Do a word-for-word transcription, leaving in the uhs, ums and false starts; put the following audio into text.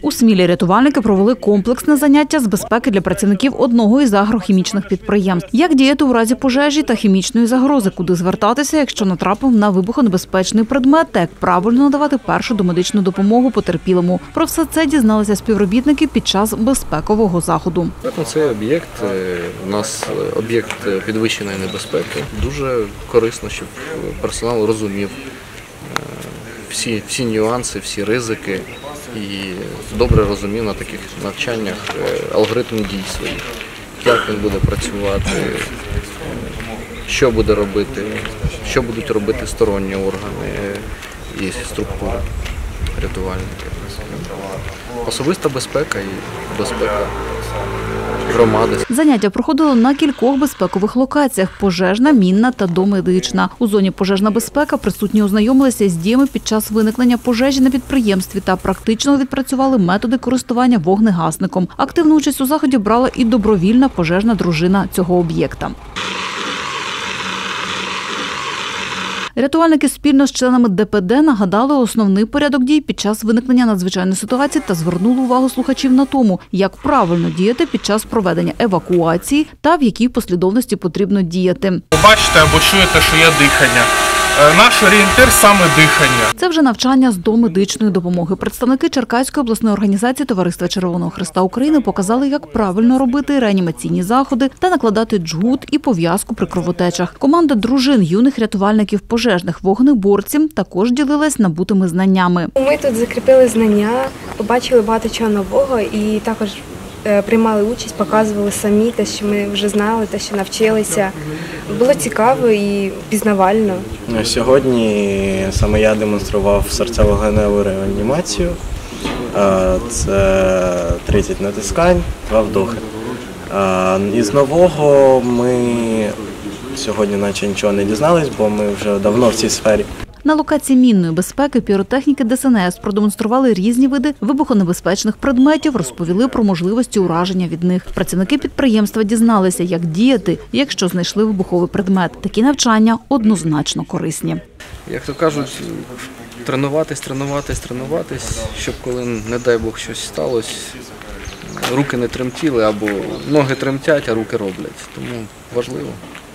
У Смілі рятувальники провели комплексне заняття з безпеки для працівників одного із агрохімічних підприємств. Як діяти у разі пожежі та хімічної загрози, куди звертатися, якщо натрапив на вибухонебезпечний предмет, та як правильно надавати першу домедичну допомогу потерпілому. Про все це дізналися співробітники під час безпекового заходу. Цей об'єкт у нас об'єкт підвищеної небезпеки. Дуже корисно, щоб персонал розумів всі, всі нюанси, всі ризики і добре розумів на таких навчаннях алгоритм дій своїх, як він буде працювати, що буде робити, що будуть робити сторонні органи і структури рятувальники. Особиста безпека і безпека громади. Заняття проходило на кількох безпекових локаціях – пожежна, мінна та домедична. У зоні пожежна безпека присутні ознайомилися з діями під час виникнення пожежі на підприємстві та практично відпрацювали методи користування вогнегасником. Активну участь у заході брала і добровільна пожежна дружина цього об'єкта. Рятувальники спільно з членами Де Пе Де нагадали основний порядок дій під час виникнення надзвичайної ситуації та звернули увагу слухачів на тому, як правильно діяти під час проведення евакуації та в якій послідовності потрібно діяти. Ви бачите або чуєте, що є дихання. Наш орієнтир – саме дихання. Це вже навчання з домедичної допомоги. Представники Черкаської обласної організації Товариства Червоного Хреста України показали, як правильно робити реанімаційні заходи та накладати джгут і пов'язку при кровотечах. Команда дружин юних рятувальників пожежних вогнеборців також ділилась набутими знаннями. Ми тут закріпили знання, побачили багато чого нового і також приймали участь, показували самі те, що ми вже знали, те, що навчилися. Було цікаво і пізнавально. Сьогодні саме я демонстрував серцево-легеневу реанімацію. Це тридцять натискань, два вдохи. Із нового ми сьогодні наче нічого не дізнались, бо ми вже давно в цій сфері. На локації мінної безпеки піротехніки Де Ес En Ес продемонстрували різні види вибухонебезпечних предметів, розповіли про можливості ураження від них. Працівники підприємства дізналися, як діяти, якщо знайшли вибуховий предмет. Такі навчання однозначно корисні. Як то кажуть, тренуватись, тренуватись, тренуватись, щоб коли, не дай Бог, щось сталося, руки не тремтіли або ноги тремтять, а руки роблять. Тому важливо.